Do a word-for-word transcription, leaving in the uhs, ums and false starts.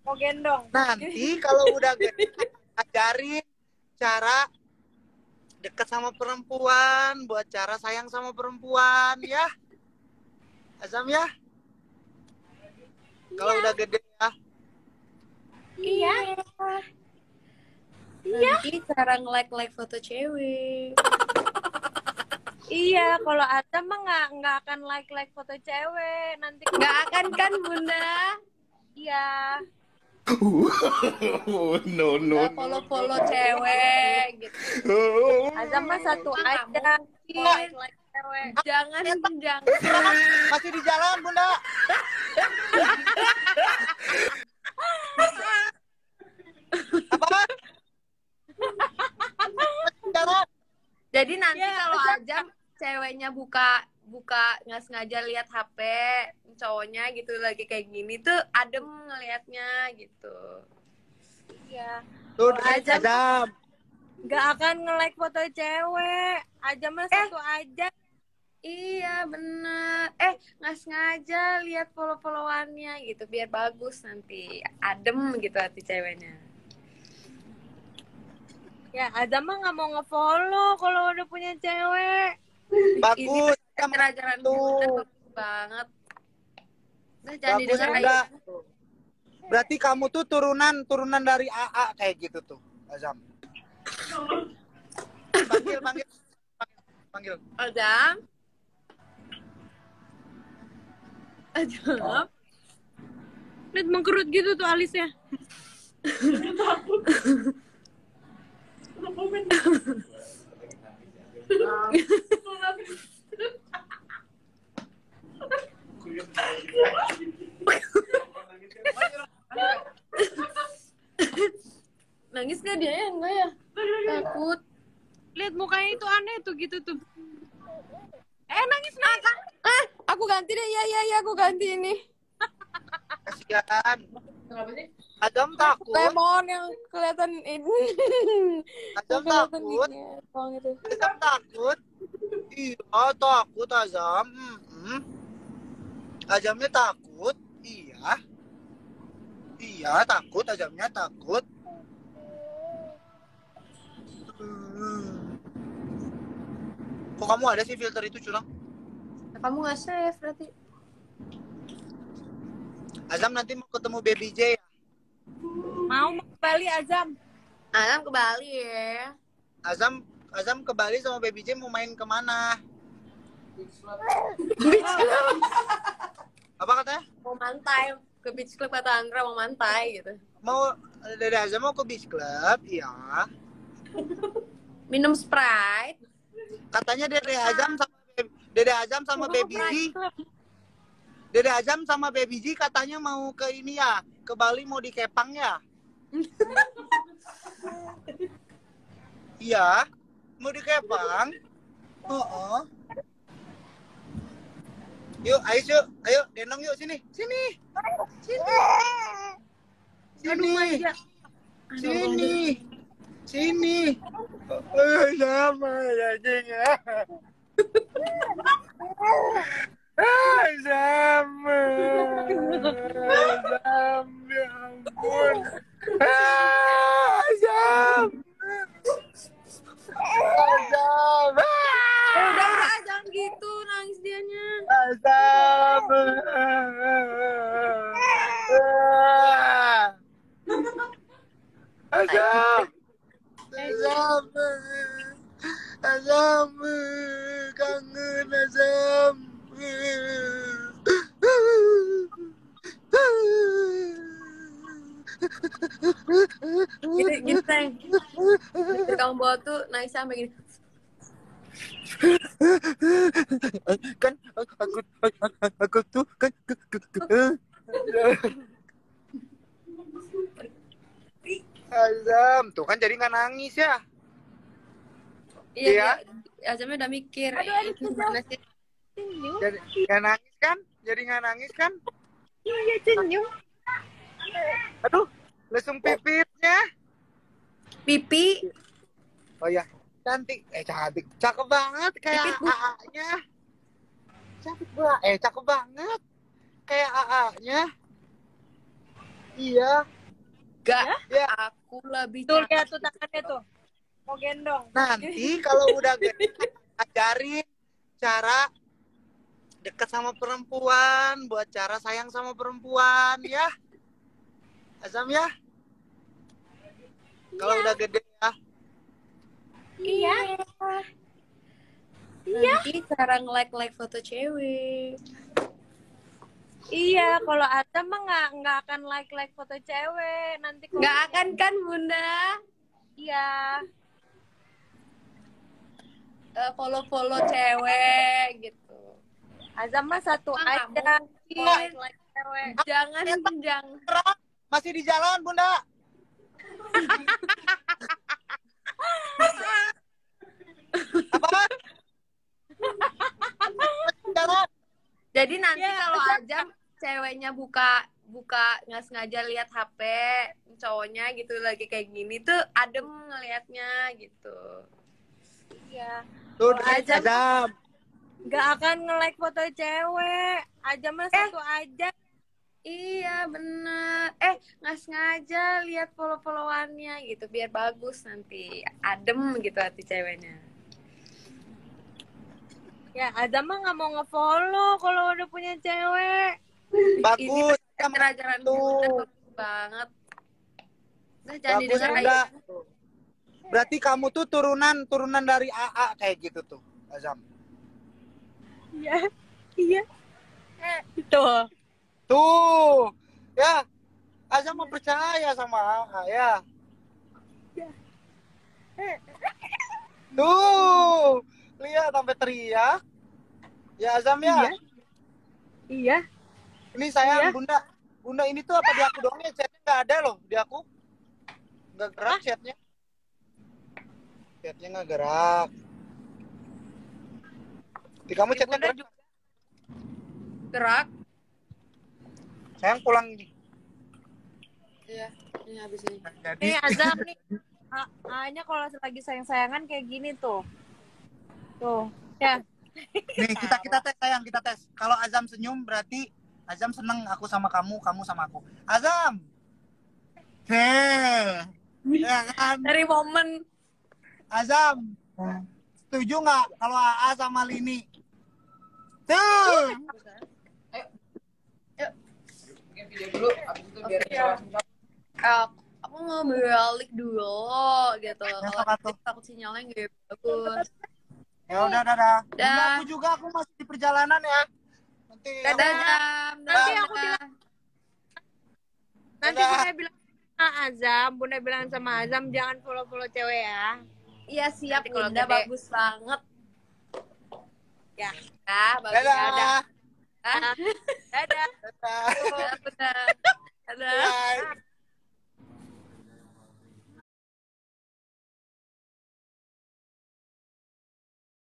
Mau gendong. Nanti kalau udah gede, ajarin cara deket sama perempuan, buat cara sayang sama perempuan, ya. Azam ya. Kalau udah gede ya. Iya. Iya. Nanti cara nge-like-like foto cewek. Iya, kalau Azam mah nggak nggak akan like like foto cewek nanti. Nggak akan kan Bunda? Iya. no no. Follow-follow cewek gitu. Azam mah satu aja. Like like cewek. Jangan jangan. Masih di jalan, Bunda. Apa? Jalan. Jadi nanti Ya, kalau Azam. Azam ceweknya buka buka nggak sengaja lihat H P cowoknya gitu lagi kayak gini tuh adem ngelihatnya gitu. Iya. Tuh, Azam. Azam. Nggak akan nge-like foto cewek. Azam mah satu aja. Iya bener. Eh nggak sengaja lihat follow-followannya gitu biar bagus nanti adem gitu hati ceweknya. Ya, Azam mah nggak mau nge-follow kalau udah punya cewek. Bagus. Ini ajaran Tuh. Bunda bagus banget. Nah, jangan Bagus, didengar Bunda. aja. Berarti kamu tuh turunan turunan dari A A kayak gitu tuh, Azam. Panggil, panggil, panggil. Azam. Azam. Lihat mengkerut gitu tuh alisnya. Nangis gak dia ya? Enggak ya? Takut. Lihat mukanya itu aneh tuh gitu tuh. Eh nangis nangis. Ah, aku ganti deh. Ya, ya, ya, aku ganti ini. Kasihan. Kenapa sih? Azam takut. Lemon yang kelihatan ini. Azam Kelihatan takut. gini ya, bawang itu. Azam takut. Iya, takut Azam. Mm-mm. Azamnya takut. Iya. Iya, takut. Azamnya takut. Hmm. Kok kamu ada sih filter itu, curang? Kamu nggak save berarti? Azam nanti mau ketemu Baby J ya? Mau mau ke Bali Azam. Azam ke Bali ya. Azam Azam ke Bali sama Baby J mau main kemana? Apa katanya? Mau mantai ke beach club kata Andra mau mantai gitu. Mau dari Azam mau ke beach club, iya. Minum Sprite. Katanya Dede Azam sama Dede Azam sama Baby J. Dede Azam sama Baby J katanya mau ke ini ya, ke Bali mau di Kepang ya. Iya, mau di Kepang. Oh, oh. Yuk, ayo yuk, ayo gendong yuk sini, sini, sini, sini, sini, sini. Oh, sama anjingnya. Ah, sama, sama, ya ampun. Ah, sama. Azam. Eh, udah udah jangan gitu nangis dianya. Azam. Azam. Azam. Azam. Kangen Azam. Gini, gini Teng. Begitu kamu bawa tuh nangis sampai gini. Kan aku aku tuh kan Azam tuh kan jadi nggak nangis ya. Iya, Iya. dia- Azamnya udah mikir. Aduh, aduh, "Ini gimana sih?" Jadi nggak nangis kan? Jadi nggak nangis kan? Iya senyum. Aduh, lesung pipitnya. Pipi. Oh ya, cantik. Eh cantik. Cakep banget kayak Pipit, Bu. A A-nya. Cantik banget. Eh cakep banget. Kayak A A-nya. Iya. Gak, Ya. aku lebih Tuh lihat cantik. tuh tangannya tuh. Mau gendong. Nanti kalau udah gede, ajarin cara deket sama perempuan, buat cara sayang sama perempuan, ya. Azam ya. Kalau udah gede ya. Iya. Nanti cara nge-like-like foto cewek. Iya, kalau Azam mah nggak nggak akan like like foto cewek nanti. Kalau Nggak akan kan Bunda? iya. Eh, follow-follow cewek gitu. Azam mah satu Ah, aja. nggak mungkin. Like like cewek. Jangan, jangan. Masih di jalan, Bunda. Apa? Masih di jalan. Jadi nanti Ya, kalau Azam. Ajam ceweknya buka buka nggak sengaja lihat H P cowoknya gitu lagi kayak gini tuh adem ngelihatnya gitu. Iya. Tuh, Azam. Azam. Nggak akan nge-like foto cewek. Azam mah satu aja. Iya bener. Eh nggak sengaja lihat follow-followannya gitu biar bagus nanti adem gitu hati ceweknya. Ya, Azam mah nggak mau nge-follow kalau udah punya cewek. Bagus. Ini ajaran Tuh. Bunda bagus banget. Udah jangan Bagus, didengar Bunda. aja. Berarti kamu tuh turunan turunan dari A A kayak gitu tuh, Azam. Iya. Iya. Tuh. Tuh. Ya. Azam mau percaya sama A A ya. Tuh. Lihat sampai teriak. Ya Azam ya. Iya. Iya. Ini sayang Iya. Bunda. Bunda ini tuh apa di aku doang ya? Chatnya nggak ada loh di aku. Nggak gerak chatnya. Chatnya nggak gerak. Di kamu chatnya Bunda gerak. juga. Gerak. Sayang pulang. Iya, ini habis ini. Jadi Nih Azam nih. A- A-nya kalau lagi sayang-sayangan kayak gini tuh. Tuh. Ya. nih kita kita tes sayang kita tes. Kalau Azam senyum berarti Azam seneng aku sama kamu, kamu sama aku. Azam. Heh. Ya kan? Dari momen Azam. Setuju nggak kalau A A sama Lini? Tuh. Eh, aku mau balik dulu gitu. Ya, Kalau Kak, tuh. takut sinyalnya nggak bagus. Ya udah dadah. Dah. Bunda, aku juga aku masih di perjalanan ya. Nanti Dadah aku- Jam. Nanti Dadah. aku bilang Nanti Dadah. Bunda bilang sama Azam, Bunda bilang sama Azam jangan follow-follow cewek ya. Iya siap Nanti kalau Bunda, gede. bagus banget. Ya. Ah, bagus. Dadah. Dadah. Dadah. Dadah. Dadah. Dadah. Dadah. Bye.